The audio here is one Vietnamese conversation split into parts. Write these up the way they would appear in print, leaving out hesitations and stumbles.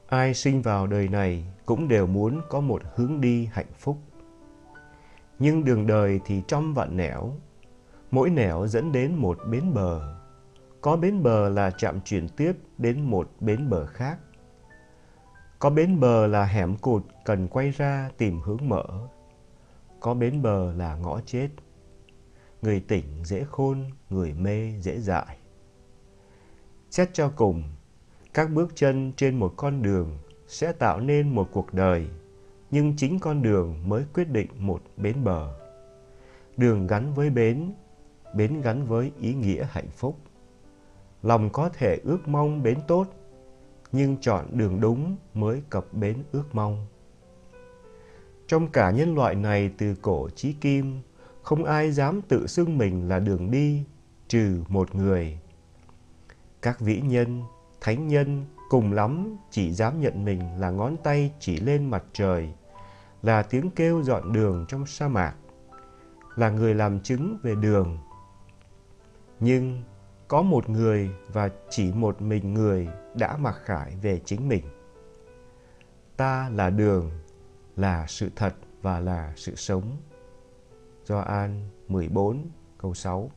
Ai sinh vào đời này cũng đều muốn có một hướng đi hạnh phúc. Nhưng đường đời thì trăm vạn nẻo, mỗi nẻo dẫn đến một bến bờ. Có bến bờ là trạm chuyển tiếp đến một bến bờ khác. Có bến bờ là hẻm cụt cần quay ra tìm hướng mở. Có bến bờ là ngõ chết. Người tỉnh dễ khôn, người mê dễ dại. Xét cho cùng, các bước chân trên một con đường sẽ tạo nên một cuộc đời, nhưng chính con đường mới quyết định một bến bờ. Đường gắn với bến, bến gắn với ý nghĩa hạnh phúc. Lòng có thể ước mong bến tốt, nhưng chọn đường đúng mới cập bến ước mong. Trong cả nhân loại này từ cổ chí kim, không ai dám tự xưng mình là đường đi, trừ một người. Các vĩ nhân, thánh nhân cùng lắm chỉ dám nhận mình là ngón tay chỉ lên mặt trời, là tiếng kêu dọn đường trong sa mạc, là người làm chứng về đường. Nhưng có một người và chỉ một mình người đã mặc khải về chính mình. Ta là đường, là sự thật và là sự sống. Gioan 14 câu 6.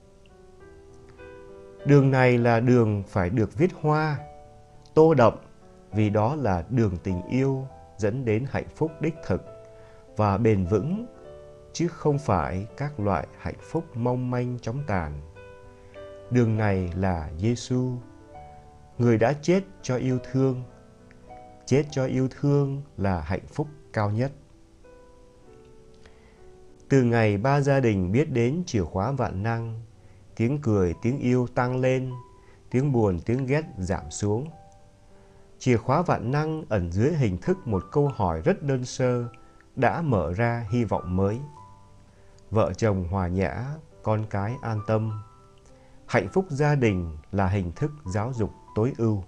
Đường này là đường phải được viết hoa, tô đậm, vì đó là đường tình yêu dẫn đến hạnh phúc đích thực và bền vững, chứ không phải các loại hạnh phúc mong manh chóng tàn. Đường này là Giêsu, người đã chết cho yêu thương. Chết cho yêu thương là hạnh phúc cao nhất. Từ ngày ba gia đình biết đến chìa khóa vạn năng, tiếng cười, tiếng yêu tăng lên, tiếng buồn, tiếng ghét giảm xuống. Chìa khóa vạn năng ẩn dưới hình thức một câu hỏi rất đơn sơ đã mở ra hy vọng mới. Vợ chồng hòa nhã, con cái an tâm. Hạnh phúc gia đình là hình thức giáo dục tối ưu.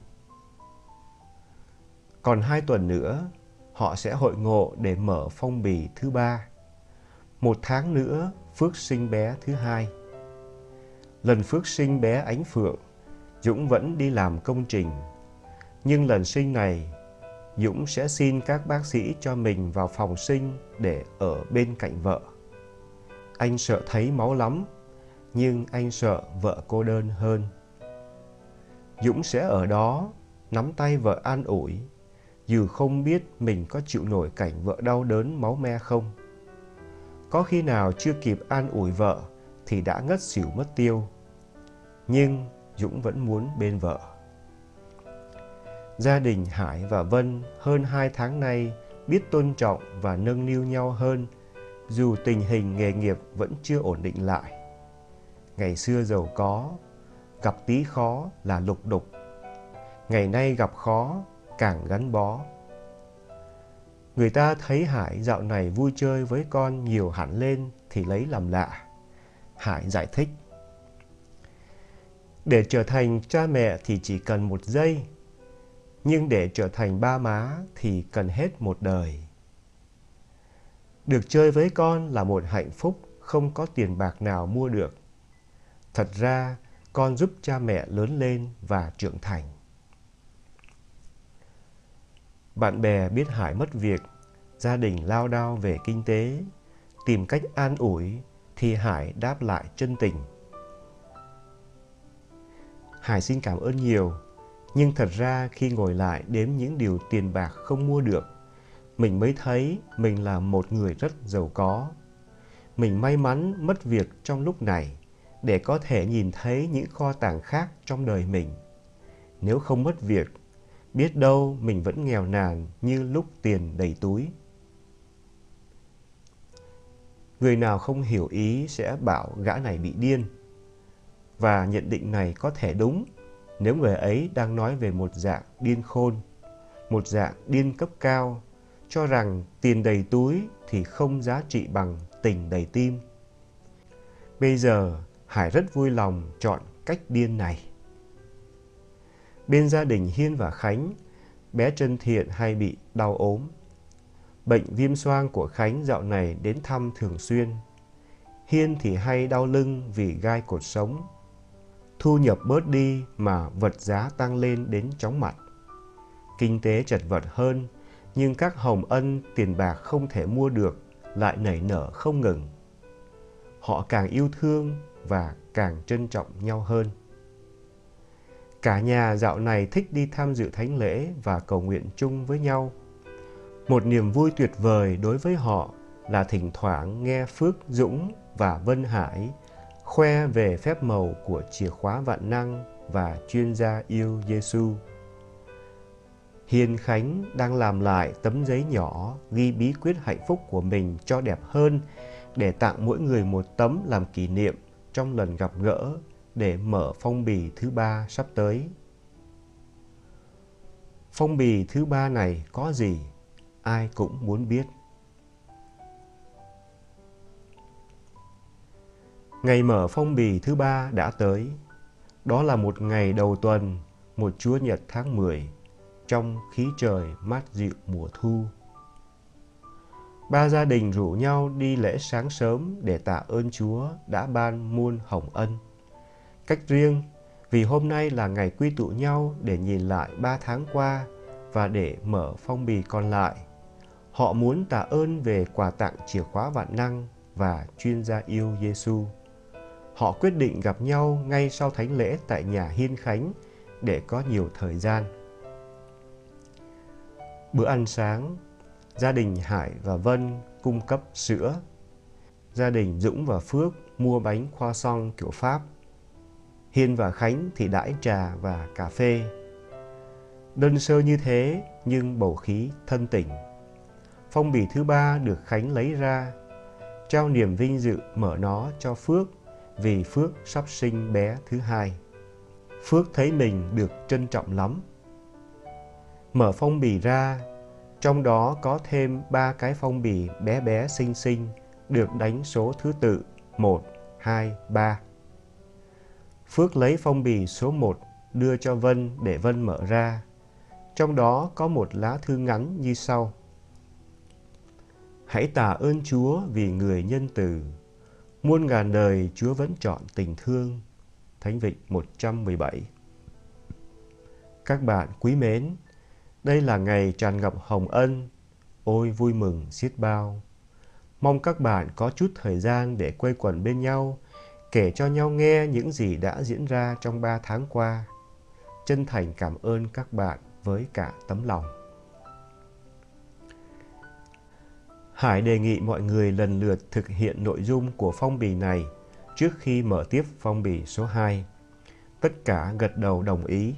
Còn 2 tuần nữa, họ sẽ hội ngộ để mở phong bì thứ 3. 1 tháng nữa, phước sinh bé thứ 2. Lần phước sinh bé Ánh Phượng, Dũng vẫn đi làm công trình. Nhưng lần sinh này, Dũng sẽ xin các bác sĩ cho mình vào phòng sinh để ở bên cạnh vợ. Anh sợ thấy máu lắm, nhưng anh sợ vợ cô đơn hơn. Dũng sẽ ở đó, nắm tay vợ an ủi, dù không biết mình có chịu nổi cảnh vợ đau đớn máu me không. Có khi nào chưa kịp an ủi vợ thì đã ngất xỉu mất tiêu. Nhưng Dũng vẫn muốn bên vợ. Gia đình Hải và Vân hơn 2 tháng nay biết tôn trọng và nâng niu nhau hơn, dù tình hình nghề nghiệp vẫn chưa ổn định lại. Ngày xưa giàu có, gặp tí khó là lục đục. Ngày nay gặp khó, càng gắn bó. Người ta thấy Hải dạo này vui chơi với con nhiều hẳn lên thì lấy làm lạ. Hải giải thích. Để trở thành cha mẹ thì chỉ cần 1 giây, nhưng để trở thành ba má thì cần hết một đời. Được chơi với con là một hạnh phúc không có tiền bạc nào mua được. Thật ra, con giúp cha mẹ lớn lên và trưởng thành. Bạn bè biết Hải mất việc, gia đình lao đao về kinh tế, tìm cách an ủi thì Hải đáp lại chân tình. Hải xin cảm ơn nhiều, nhưng thật ra khi ngồi lại đếm những điều tiền bạc không mua được, mình mới thấy mình là một người rất giàu có. Mình may mắn mất việc trong lúc này để có thể nhìn thấy những kho tàng khác trong đời mình. Nếu không mất việc, biết đâu mình vẫn nghèo nàn như lúc tiền đầy túi. Người nào không hiểu ý sẽ bảo gã này bị điên. Và nhận định này có thể đúng nếu người ấy đang nói về một dạng điên khôn, một dạng điên cấp cao, cho rằng tiền đầy túi thì không giá trị bằng tình đầy tim. Bây giờ, Hải rất vui lòng chọn cách điên này. Bên gia đình Hiên và Khánh, bé Trân Thiện hay bị đau ốm. Bệnh viêm xoang của Khánh dạo này đến thăm thường xuyên. Hiên thì hay đau lưng vì gai cột sống. Thu nhập bớt đi mà vật giá tăng lên đến chóng mặt. Kinh tế chật vật hơn, nhưng các hồng ân tiền bạc không thể mua được lại nảy nở không ngừng. Họ càng yêu thương và càng trân trọng nhau hơn. Cả nhà dạo này thích đi tham dự thánh lễ và cầu nguyện chung với nhau. Một niềm vui tuyệt vời đối với họ là thỉnh thoảng nghe Phước, Dũng và Vân Hải khoe về phép màu của chìa khóa vạn năng và chuyên gia yêu Giêsu. Hiền Khánh đang làm lại tấm giấy nhỏ ghi bí quyết hạnh phúc của mình cho đẹp hơn để tặng mỗi người một tấm làm kỷ niệm trong lần gặp gỡ để mở phong bì thứ 3 sắp tới. Phong bì thứ 3 này có gì? Ai cũng muốn biết. Ngày mở phong bì thứ 3 đã tới. Đó là một ngày đầu tuần, một Chúa Nhật tháng 10, trong khí trời mát dịu mùa thu. Ba gia đình rủ nhau đi lễ sáng sớm để tạ ơn Chúa đã ban muôn hồng ân. Cách riêng, vì hôm nay là ngày quy tụ nhau để nhìn lại 3 tháng qua và để mở phong bì còn lại. Họ muốn tạ ơn về quà tặng chìa khóa vạn năng và chuyên gia yêu Giêsu. Họ quyết định gặp nhau ngay sau thánh lễ tại nhà Hiên Khánh để có nhiều thời gian. Bữa ăn sáng, gia đình Hải và Vân cung cấp sữa. Gia đình Dũng và Phước mua bánh croissant kiểu Pháp. Hiên và Khánh thì đãi trà và cà phê. Đơn sơ như thế nhưng bầu khí thân tình. Phong bì thứ 3 được Khánh lấy ra, trao niềm vinh dự mở nó cho Phước vì Phước sắp sinh bé thứ 2. Phước thấy mình được trân trọng lắm. Mở phong bì ra, trong đó có thêm 3 cái phong bì bé bé xinh xinh được đánh số thứ tự 1, 2, 3. Phước lấy phong bì số 1 đưa cho Vân để Vân mở ra. Trong đó có một lá thư ngắn như sau. Hãy tạ ơn Chúa vì người nhân từ. Muôn ngàn đời Chúa vẫn chọn tình thương. Thánh Vịnh 117. Các bạn quý mến, đây là ngày tràn ngập hồng ân. Ôi vui mừng xiết bao. Mong các bạn có chút thời gian để quây quần bên nhau, kể cho nhau nghe những gì đã diễn ra trong 3 tháng qua. Chân thành cảm ơn các bạn với cả tấm lòng. Hải đề nghị mọi người lần lượt thực hiện nội dung của phong bì này trước khi mở tiếp phong bì số 2. Tất cả gật đầu đồng ý.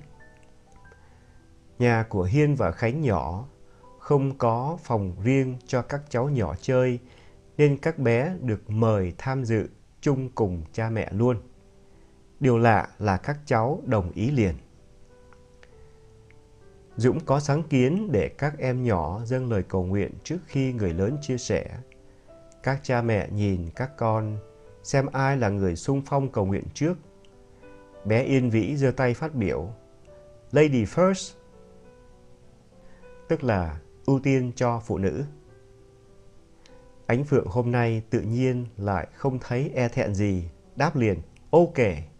Nhà của Hiên và Khánh nhỏ, không có phòng riêng cho các cháu nhỏ chơi, nên các bé được mời tham dự chung cùng cha mẹ luôn. Điều lạ là các cháu đồng ý liền. Dũng có sáng kiến để các em nhỏ dâng lời cầu nguyện trước khi người lớn chia sẻ. Các cha mẹ nhìn các con, xem ai là người xung phong cầu nguyện trước. Bé Yên Vĩ giơ tay phát biểu, Lady first, tức là ưu tiên cho phụ nữ. Ánh Phượng hôm nay tự nhiên lại không thấy e thẹn gì, đáp liền, ok.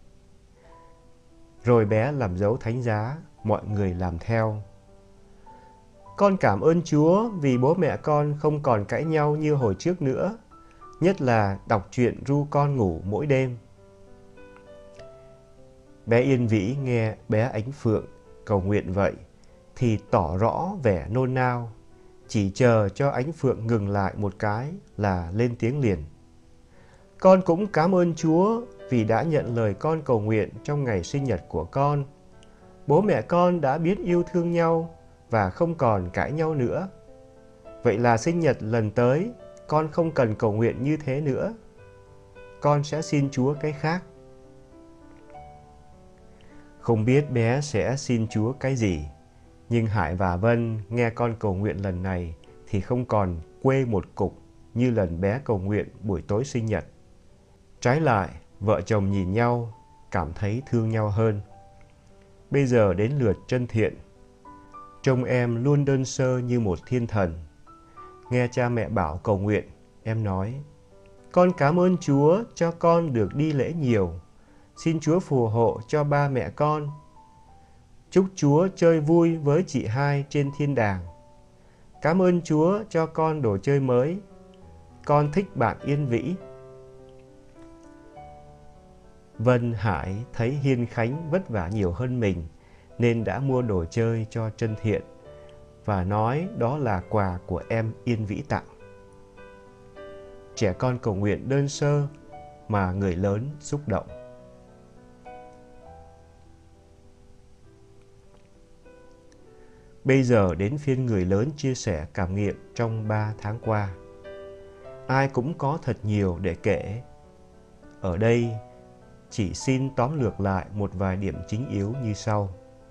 Rồi bé làm dấu thánh giá, mọi người làm theo. Con cảm ơn Chúa vì bố mẹ con không còn cãi nhau như hồi trước nữa, nhất là đọc truyện ru con ngủ mỗi đêm. Bé Yên Vĩ nghe bé Ánh Phượng cầu nguyện vậy thì tỏ rõ vẻ nôn nao, chỉ chờ cho Ánh Phượng ngừng lại một cái là lên tiếng liền. Con cũng cảm ơn Chúa vì đã nhận lời con cầu nguyện trong ngày sinh nhật của con. Bố mẹ con đã biết yêu thương nhau và không còn cãi nhau nữa. Vậy là sinh nhật lần tới, con không cần cầu nguyện như thế nữa. Con sẽ xin Chúa cái khác. Không biết bé sẽ xin Chúa cái gì, nhưng Hải và Vân nghe con cầu nguyện lần này thì không còn quê một cục như lần bé cầu nguyện buổi tối sinh nhật. Trái lại, vợ chồng nhìn nhau, cảm thấy thương nhau hơn. Bây giờ đến lượt Trân Thiện. Trông em luôn đơn sơ như một thiên thần. Nghe cha mẹ bảo cầu nguyện, em nói, con cảm ơn Chúa cho con được đi lễ nhiều. Xin Chúa phù hộ cho ba mẹ con. Chúc Chúa chơi vui với chị hai trên thiên đàng. Cảm ơn Chúa cho con đồ chơi mới. Con thích bạn Yên Vĩ. Vân Hải thấy Hiên Khánh vất vả nhiều hơn mình nên đã mua đồ chơi cho Trân Thiện và nói đó là quà của em Yên Vĩ tặng. Trẻ con cầu nguyện đơn sơ mà người lớn xúc động. Bây giờ đến phiên người lớn chia sẻ cảm nghiệm trong 3 tháng qua. Ai cũng có thật nhiều để kể. Ở đây chỉ xin tóm lược lại một vài điểm chính yếu như sau.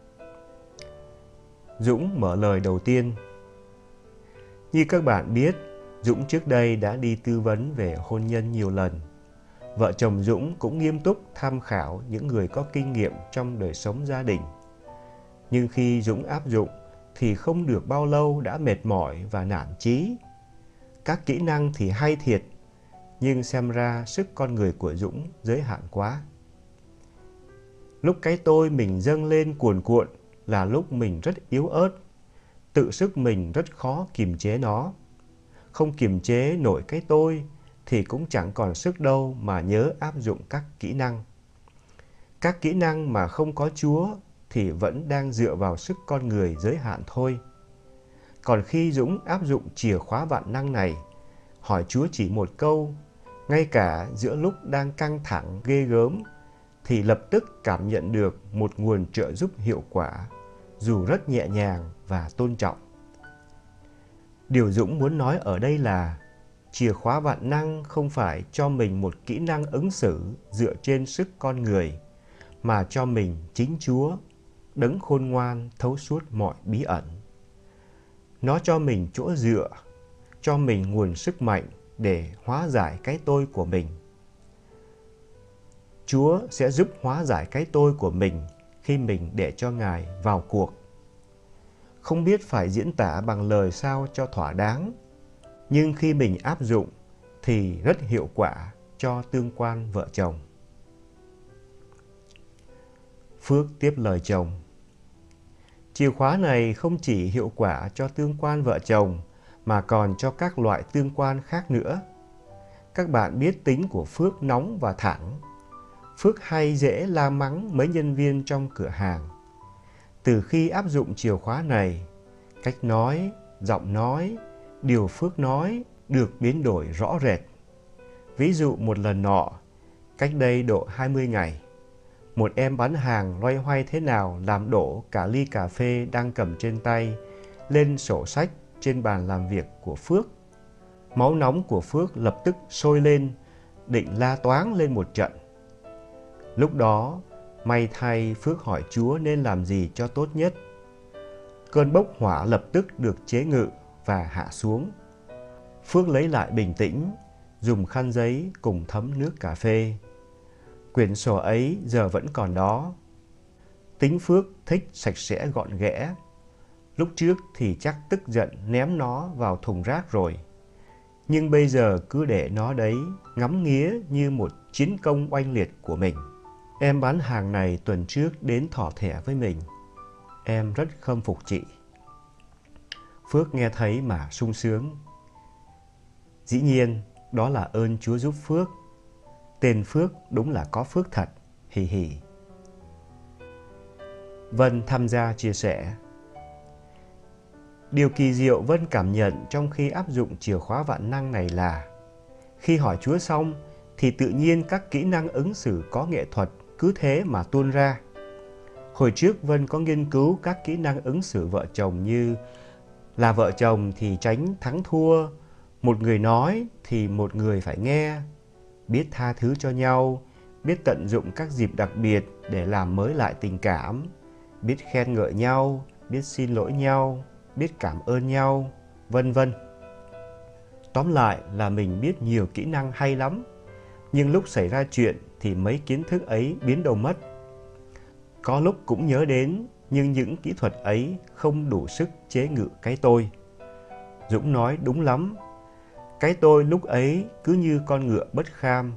Dũng mở lời đầu tiên. Như các bạn biết, Dũng trước đây đã đi tư vấn về hôn nhân nhiều lần. Vợ chồng Dũng cũng nghiêm túc tham khảo những người có kinh nghiệm trong đời sống gia đình. Nhưng khi Dũng áp dụng thì không được bao lâu đã mệt mỏi và nản chí. Các kỹ năng thì hay thiệt, nhưng xem ra sức con người của Dũng giới hạn quá. Lúc cái tôi mình dâng lên cuồn cuộn là lúc mình rất yếu ớt, tự sức mình rất khó kiềm chế nó. Không kiềm chế nổi cái tôi thì cũng chẳng còn sức đâu mà nhớ áp dụng các kỹ năng. Các kỹ năng mà không có Chúa thì vẫn đang dựa vào sức con người giới hạn thôi. Còn khi Dũng áp dụng chìa khóa vạn năng này, hỏi Chúa chỉ một câu, ngay cả giữa lúc đang căng thẳng ghê gớm, thì lập tức cảm nhận được một nguồn trợ giúp hiệu quả, dù rất nhẹ nhàng và tôn trọng. Điều Dũng muốn nói ở đây là chìa khóa vạn năng không phải cho mình một kỹ năng ứng xử dựa trên sức con người, mà cho mình chính Chúa, đấng khôn ngoan thấu suốt mọi bí ẩn. Nó cho mình chỗ dựa, cho mình nguồn sức mạnh để hóa giải cái tôi của mình. Chúa sẽ giúp hóa giải cái tôi của mình khi mình để cho Ngài vào cuộc. Không biết phải diễn tả bằng lời sao cho thỏa đáng, nhưng khi mình áp dụng thì rất hiệu quả cho tương quan vợ chồng. Phước tiếp lời chồng. Chìa khóa này không chỉ hiệu quả cho tương quan vợ chồng mà còn cho các loại tương quan khác nữa. Các bạn biết tính của Phước nóng và thẳng. Phước hay dễ la mắng mấy nhân viên trong cửa hàng. Từ khi áp dụng chìa khóa này, cách nói, giọng nói, điều Phước nói được biến đổi rõ rệt. Ví dụ một lần nọ, cách đây độ 20 ngày, một em bán hàng loay hoay thế nào làm đổ cả ly cà phê đang cầm trên tay lên sổ sách trên bàn làm việc của Phước. Máu nóng của Phước lập tức sôi lên, định la toáng lên một trận. Lúc đó, may thay Phước hỏi Chúa nên làm gì cho tốt nhất. Cơn bốc hỏa lập tức được chế ngự và hạ xuống. Phước lấy lại bình tĩnh, dùng khăn giấy cùng thấm nước cà phê. Quyển sổ ấy giờ vẫn còn đó. Tính Phước thích sạch sẽ gọn ghẽ. Lúc trước thì chắc tức giận ném nó vào thùng rác rồi. Nhưng bây giờ cứ để nó đấy, ngắm nghía như một chiến công oanh liệt của mình. Em bán hàng này tuần trước đến thỏ thẻ với mình. Em rất khâm phục chị. Phước nghe thấy mà sung sướng. Dĩ nhiên, đó là ơn Chúa giúp Phước. Tên Phước đúng là có phước thật, hì hì. Vân tham gia chia sẻ. Điều kỳ diệu Vân cảm nhận trong khi áp dụng chìa khóa vạn năng này là khi hỏi Chúa xong thì tự nhiên các kỹ năng ứng xử có nghệ thuật cứ thế mà tuôn ra. Hồi trước Vân có nghiên cứu các kỹ năng ứng xử vợ chồng như là vợ chồng thì tránh thắng thua, một người nói thì một người phải nghe, biết tha thứ cho nhau, biết tận dụng các dịp đặc biệt để làm mới lại tình cảm, biết khen ngợi nhau, biết xin lỗi nhau, biết cảm ơn nhau, vân vân. Tóm lại là mình biết nhiều kỹ năng hay lắm, nhưng lúc xảy ra chuyện thì mấy kiến thức ấy biến đâu mất. Có lúc cũng nhớ đến, nhưng những kỹ thuật ấy không đủ sức chế ngự cái tôi. Dũng nói đúng lắm. Cái tôi lúc ấy cứ như con ngựa bất kham.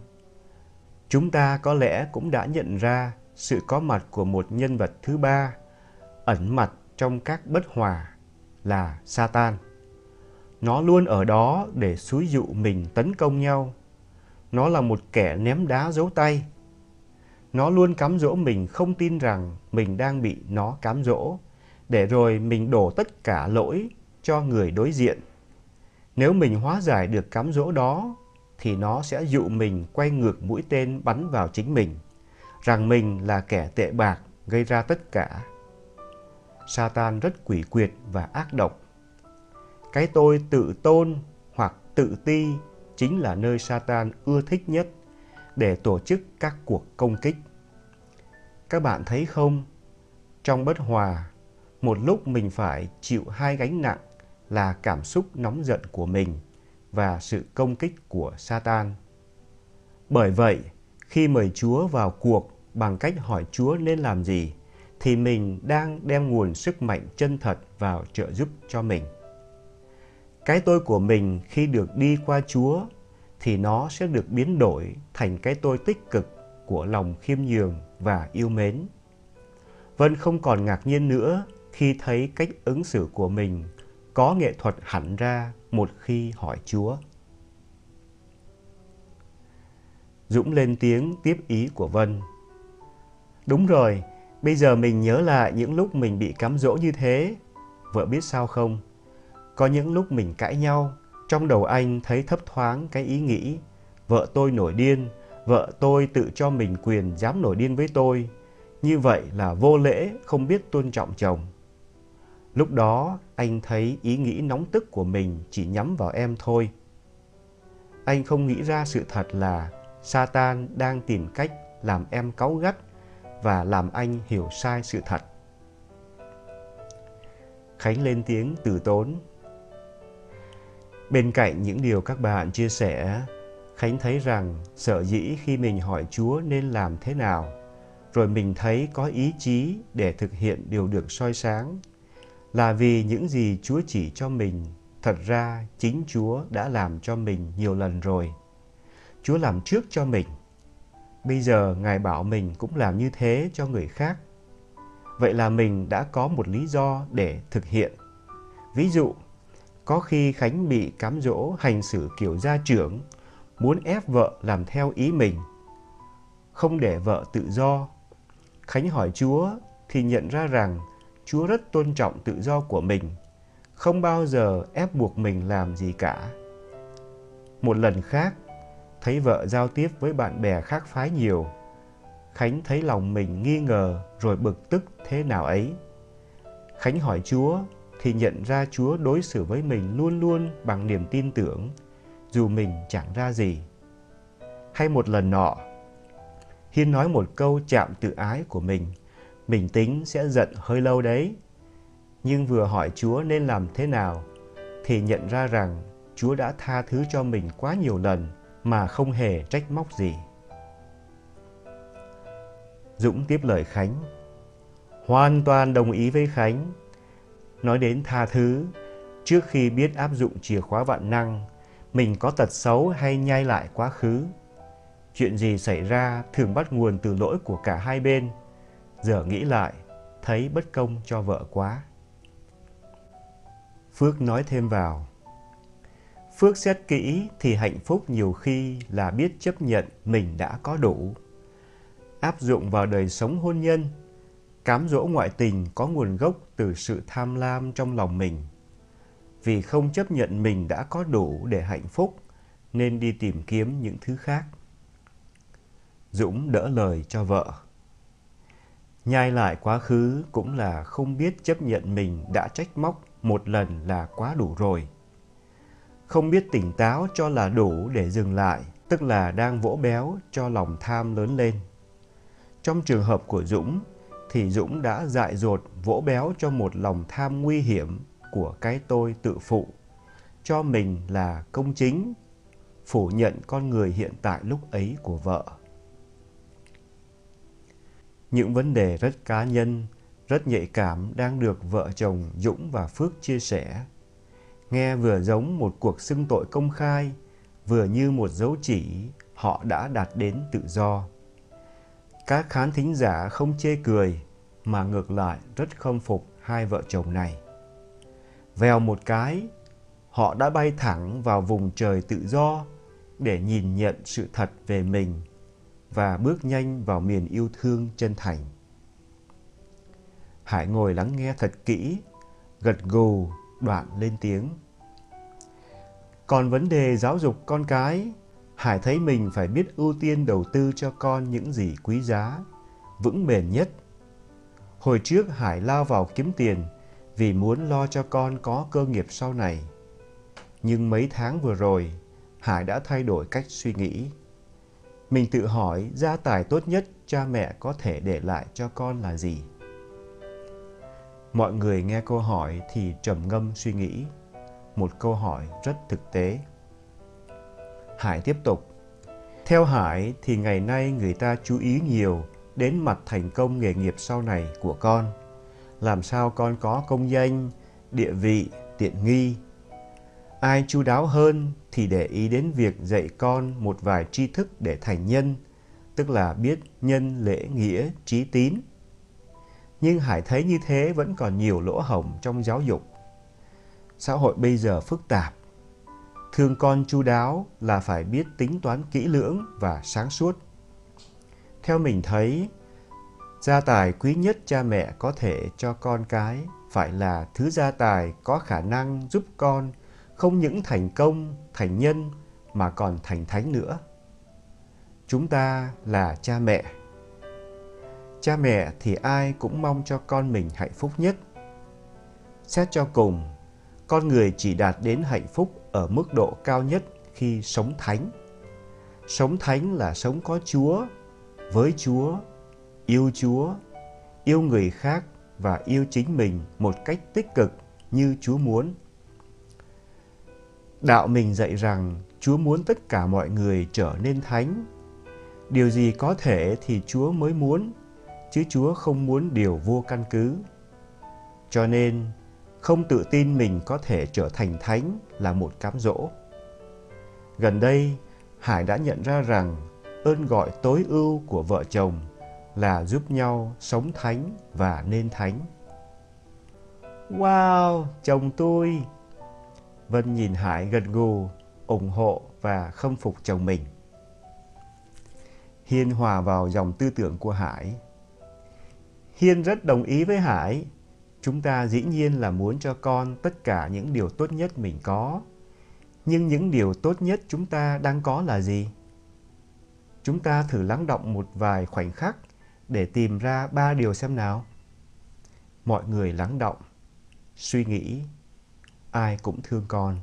Chúng ta có lẽ cũng đã nhận ra sự có mặt của một nhân vật thứ ba, ẩn mặt trong các bất hòa là Sa-tan. Nó luôn ở đó để xúi dụ mình tấn công nhau. Nó là một kẻ ném đá giấu tay. Nó luôn cám dỗ mình không tin rằng mình đang bị nó cám dỗ, để rồi mình đổ tất cả lỗi cho người đối diện. Nếu mình hóa giải được cám dỗ đó, thì nó sẽ dụ mình quay ngược mũi tên bắn vào chính mình, rằng mình là kẻ tệ bạc gây ra tất cả. Sa-tan rất quỷ quyệt và ác độc. Cái tôi tự tôn hoặc tự ti chính là nơi Sa-tan ưa thích nhất để tổ chức các cuộc công kích. Các bạn thấy không, trong bất hòa, một lúc mình phải chịu hai gánh nặng là cảm xúc nóng giận của mình và sự công kích của Sa-tan. Bởi vậy, khi mời Chúa vào cuộc bằng cách hỏi Chúa nên làm gì, thì mình đang đem nguồn sức mạnh chân thật vào trợ giúp cho mình. Cái tôi của mình khi được đi qua Chúa thì nó sẽ được biến đổi thành cái tôi tích cực của lòng khiêm nhường và yêu mến. Vân không còn ngạc nhiên nữa khi thấy cách ứng xử của mình có nghệ thuật hẳn ra một khi hỏi Chúa. Dũng lên tiếng tiếp ý của Vân. Đúng rồi, bây giờ mình nhớ lại những lúc mình bị cám dỗ như thế. Vợ biết sao không? Có những lúc mình cãi nhau, trong đầu anh thấy thấp thoáng cái ý nghĩ vợ tôi nổi điên, vợ tôi tự cho mình quyền dám nổi điên với tôi. Như vậy là vô lễ, không biết tôn trọng chồng. Lúc đó anh thấy ý nghĩ nóng tức của mình chỉ nhắm vào em thôi. Anh không nghĩ ra sự thật là Sa-tan đang tìm cách làm em cáu gắt và làm anh hiểu sai sự thật. Khánh lên tiếng từ tốn. Bên cạnh những điều các bạn chia sẻ, Khánh thấy rằng sở dĩ khi mình hỏi Chúa nên làm thế nào, rồi mình thấy có ý chí để thực hiện điều được soi sáng, là vì những gì Chúa chỉ cho mình, thật ra chính Chúa đã làm cho mình nhiều lần rồi. Chúa làm trước cho mình. Bây giờ Ngài bảo mình cũng làm như thế cho người khác. Vậy là mình đã có một lý do để thực hiện. Ví dụ, có khi Khánh bị cám dỗ hành xử kiểu gia trưởng, muốn ép vợ làm theo ý mình, không để vợ tự do. Khánh hỏi Chúa thì nhận ra rằng Chúa rất tôn trọng tự do của mình, không bao giờ ép buộc mình làm gì cả. Một lần khác, thấy vợ giao tiếp với bạn bè khác phái nhiều, Khánh thấy lòng mình nghi ngờ rồi bực tức thế nào ấy. Khánh hỏi Chúa thì nhận ra Chúa đối xử với mình luôn luôn bằng niềm tin tưởng, dù mình chẳng ra gì. Hay một lần nọ, Hiên nói một câu chạm tự ái của mình tính sẽ giận hơi lâu đấy. Nhưng vừa hỏi Chúa nên làm thế nào, thì nhận ra rằng Chúa đã tha thứ cho mình quá nhiều lần mà không hề trách móc gì. Dũng tiếp lời Khánh. Hoàn toàn đồng ý với Khánh. Nói đến tha thứ, trước khi biết áp dụng chìa khóa vạn năng, mình có tật xấu hay nhai lại quá khứ. Chuyện gì xảy ra thường bắt nguồn từ lỗi của cả hai bên. Giờ nghĩ lại, thấy bất công cho vợ quá. Phước nói thêm vào. Phước xét kỹ thì hạnh phúc nhiều khi là biết chấp nhận mình đã có đủ. Áp dụng vào đời sống hôn nhân, cám dỗ ngoại tình có nguồn gốc từ sự tham lam trong lòng mình. Vì không chấp nhận mình đã có đủ để hạnh phúc, nên đi tìm kiếm những thứ khác. Dũng đỡ lời cho vợ. Nhai lại quá khứ cũng là không biết chấp nhận mình đã trách móc một lần là quá đủ rồi. Không biết tỉnh táo cho là đủ để dừng lại, tức là đang vỗ béo cho lòng tham lớn lên. Trong trường hợp của Dũng, thì Dũng đã dại dột vỗ béo cho một lòng tham nguy hiểm của cái tôi tự phụ, cho mình là công chính, phủ nhận con người hiện tại lúc ấy của vợ. Những vấn đề rất cá nhân, rất nhạy cảm đang được vợ chồng Dũng và Phước chia sẻ. Nghe vừa giống một cuộc xưng tội công khai, vừa như một dấu chỉ họ đã đạt đến tự do. Các khán thính giả không chê cười, mà ngược lại rất khâm phục hai vợ chồng này. Vèo một cái, họ đã bay thẳng vào vùng trời tự do để nhìn nhận sự thật về mình và bước nhanh vào miền yêu thương chân thành. Hải ngồi lắng nghe thật kỹ, gật gù, đoạn lên tiếng. Còn vấn đề giáo dục con cái, Hải thấy mình phải biết ưu tiên đầu tư cho con những gì quý giá, vững bền nhất. Hồi trước Hải lao vào kiếm tiền vì muốn lo cho con có cơ nghiệp sau này. Nhưng mấy tháng vừa rồi, Hải đã thay đổi cách suy nghĩ. Mình tự hỏi gia tài tốt nhất cha mẹ có thể để lại cho con là gì? Mọi người nghe câu hỏi thì trầm ngâm suy nghĩ. Một câu hỏi rất thực tế. Hải tiếp tục. Theo Hải thì ngày nay người ta chú ý nhiều đến mặt thành công nghề nghiệp sau này của con. Làm sao con có công danh, địa vị, tiện nghi. Ai chu đáo hơn thì để ý đến việc dạy con một vài tri thức để thành nhân, tức là biết nhân, lễ, nghĩa, trí tín. Nhưng Hải thấy như thế vẫn còn nhiều lỗ hổng trong giáo dục. Xã hội bây giờ phức tạp. Thương con chu đáo là phải biết tính toán kỹ lưỡng và sáng suốt. Theo mình thấy, gia tài quý nhất cha mẹ có thể cho con cái phải là thứ gia tài có khả năng giúp con không những thành công, thành nhân mà còn thành thánh nữa. Chúng ta là cha mẹ. Cha mẹ thì ai cũng mong cho con mình hạnh phúc nhất. Xét cho cùng, con người chỉ đạt đến hạnh phúc ở mức độ cao nhất khi sống thánh. Sống thánh là sống có Chúa, với Chúa, yêu người khác và yêu chính mình một cách tích cực như Chúa muốn. Đạo mình dạy rằng Chúa muốn tất cả mọi người trở nên thánh. Điều gì có thể thì Chúa mới muốn, chứ Chúa không muốn điều vô căn cứ. Cho nên, không tự tin mình có thể trở thành thánh là một cám dỗ. Gần đây, Hải đã nhận ra rằng ơn gọi tối ưu của vợ chồng là giúp nhau sống thánh và nên thánh. Wow, chồng tôi! Vân nhìn Hải gật gù, ủng hộ và khâm phục chồng mình. Hiên hòa vào dòng tư tưởng của Hải. Hiên rất đồng ý với Hải. Chúng ta dĩ nhiên là muốn cho con tất cả những điều tốt nhất mình có. Nhưng những điều tốt nhất chúng ta đang có là gì? Chúng ta thử lắng đọng một vài khoảnh khắc để tìm ra 3 điều xem nào. Mọi người lắng đọng, suy nghĩ, ai cũng thương con.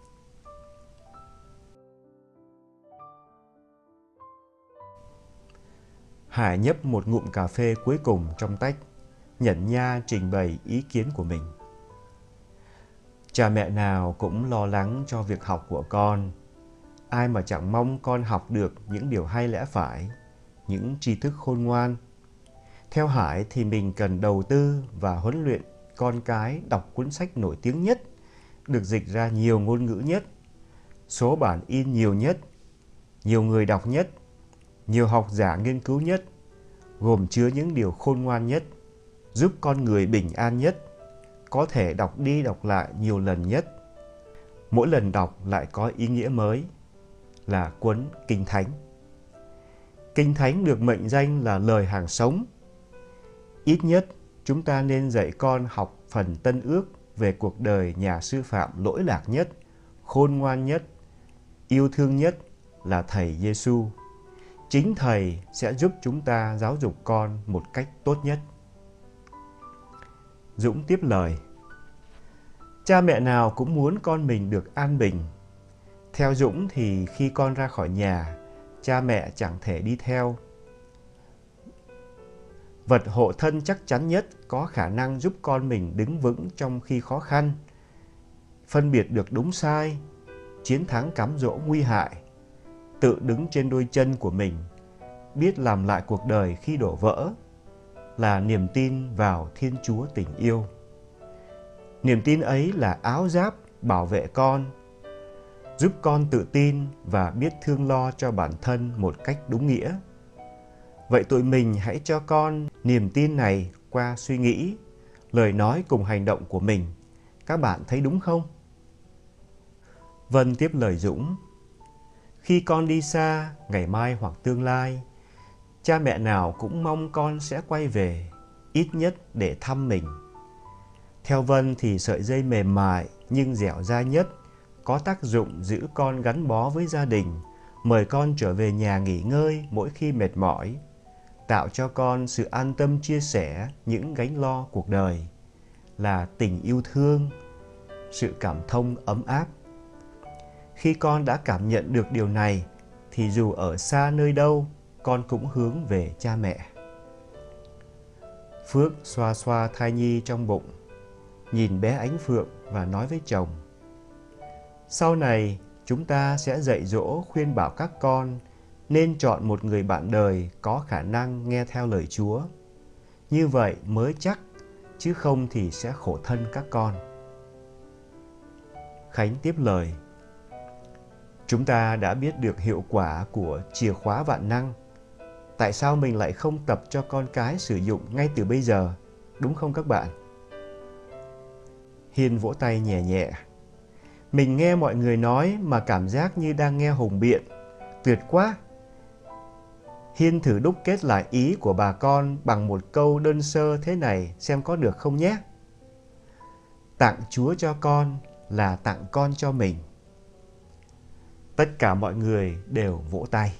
Hải nhấp một ngụm cà phê cuối cùng trong tách, nhẫn nha trình bày ý kiến của mình. Cha mẹ nào cũng lo lắng cho việc học của con. Ai mà chẳng mong con học được những điều hay lẽ phải, những tri thức khôn ngoan. Theo Hải thì mình cần đầu tư và huấn luyện con cái đọc cuốn sách nổi tiếng nhất, được dịch ra nhiều ngôn ngữ nhất, số bản in nhiều nhất, nhiều người đọc nhất, nhiều học giả nghiên cứu nhất, gồm chứa những điều khôn ngoan nhất, giúp con người bình an nhất, có thể đọc đi đọc lại nhiều lần nhất. Mỗi lần đọc lại có ý nghĩa mới, là cuốn Kinh Thánh. Kinh Thánh được mệnh danh là lời hàng sống. Ít nhất, chúng ta nên dạy con học phần Tân Ước về cuộc đời nhà sư phạm lỗi lạc nhất, khôn ngoan nhất, yêu thương nhất là Thầy Giêsu. Chính Thầy sẽ giúp chúng ta giáo dục con một cách tốt nhất. Dũng tiếp lời. Cha mẹ nào cũng muốn con mình được an bình. Theo Dũng thì khi con ra khỏi nhà, cha mẹ chẳng thể đi theo. Vật hộ thân chắc chắn nhất có khả năng giúp con mình đứng vững trong khi khó khăn, phân biệt được đúng sai, chiến thắng cám dỗ nguy hại, tự đứng trên đôi chân của mình, biết làm lại cuộc đời khi đổ vỡ, là niềm tin vào Thiên Chúa tình yêu. Niềm tin ấy là áo giáp bảo vệ con, giúp con tự tin và biết thương lo cho bản thân một cách đúng nghĩa. Vậy tụi mình hãy cho con niềm tin này qua suy nghĩ, lời nói cùng hành động của mình. Các bạn thấy đúng không? Vân tiếp lời Dũng. Khi con đi xa, ngày mai hoặc tương lai, cha mẹ nào cũng mong con sẽ quay về, ít nhất để thăm mình. Theo Vân thì sợi dây mềm mại nhưng dẻo dai nhất có tác dụng giữ con gắn bó với gia đình, mời con trở về nhà nghỉ ngơi mỗi khi mệt mỏi, tạo cho con sự an tâm chia sẻ những gánh lo cuộc đời, là tình yêu thương, sự cảm thông ấm áp. Khi con đã cảm nhận được điều này thì dù ở xa nơi đâu, con cũng hướng về cha mẹ. Phước xoa xoa thai nhi trong bụng, nhìn bé Ánh Phượng và nói với chồng: sau này chúng ta sẽ dạy dỗ khuyên bảo các con nên chọn một người bạn đời có khả năng nghe theo lời Chúa. Như vậy mới chắc, chứ không thì sẽ khổ thân các con. Khánh tiếp lời: chúng ta đã biết được hiệu quả của chìa khóa vạn năng. Tại sao mình lại không tập cho con cái sử dụng ngay từ bây giờ, đúng không các bạn? Hiên vỗ tay nhẹ nhẹ. Mình nghe mọi người nói mà cảm giác như đang nghe hùng biện. Tuyệt quá! Hiên thử đúc kết lại ý của bà con bằng một câu đơn sơ thế này xem có được không nhé. Tặng Chúa cho con là tặng con cho mình. Tất cả mọi người đều vỗ tay.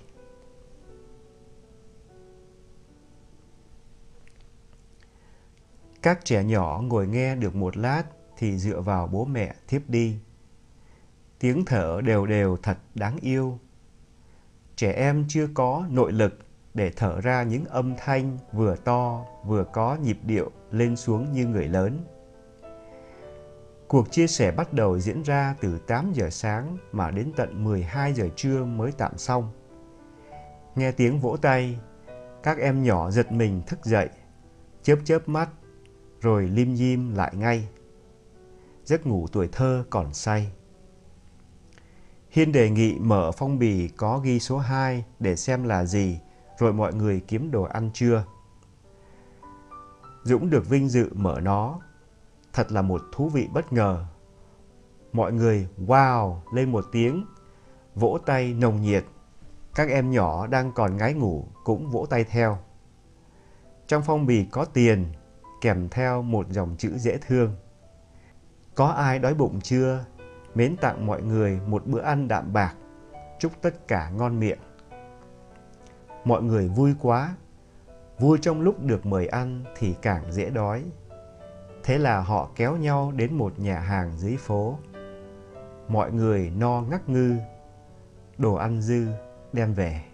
Các trẻ nhỏ ngồi nghe được một lát thì dựa vào bố mẹ thiếp đi. Tiếng thở đều đều thật đáng yêu. Trẻ em chưa có nội lực để thở ra những âm thanh vừa to vừa có nhịp điệu lên xuống như người lớn. Cuộc chia sẻ bắt đầu diễn ra từ 8 giờ sáng mà đến tận 12 giờ trưa mới tạm xong. Nghe tiếng vỗ tay, các em nhỏ giật mình thức dậy, chớp chớp mắt, rồi lim dim lại ngay. Giấc ngủ tuổi thơ còn say. Hiên đề nghị mở phong bì có ghi số 2 để xem là gì, rồi mọi người kiếm đồ ăn trưa. Dũng được vinh dự mở nó. Thật là một thú vị bất ngờ. Mọi người wow lên một tiếng, vỗ tay nồng nhiệt. Các em nhỏ đang còn ngái ngủ cũng vỗ tay theo. Trong phong bì có tiền, kèm theo một dòng chữ dễ thương. Có ai đói bụng chưa? Mến tặng mọi người một bữa ăn đạm bạc. Chúc tất cả ngon miệng. Mọi người vui quá. Vui trong lúc được mời ăn thì càng dễ đói. Thế là họ kéo nhau đến một nhà hàng dưới phố. Mọi người no ngắc ngư. Đồ ăn dư đem về.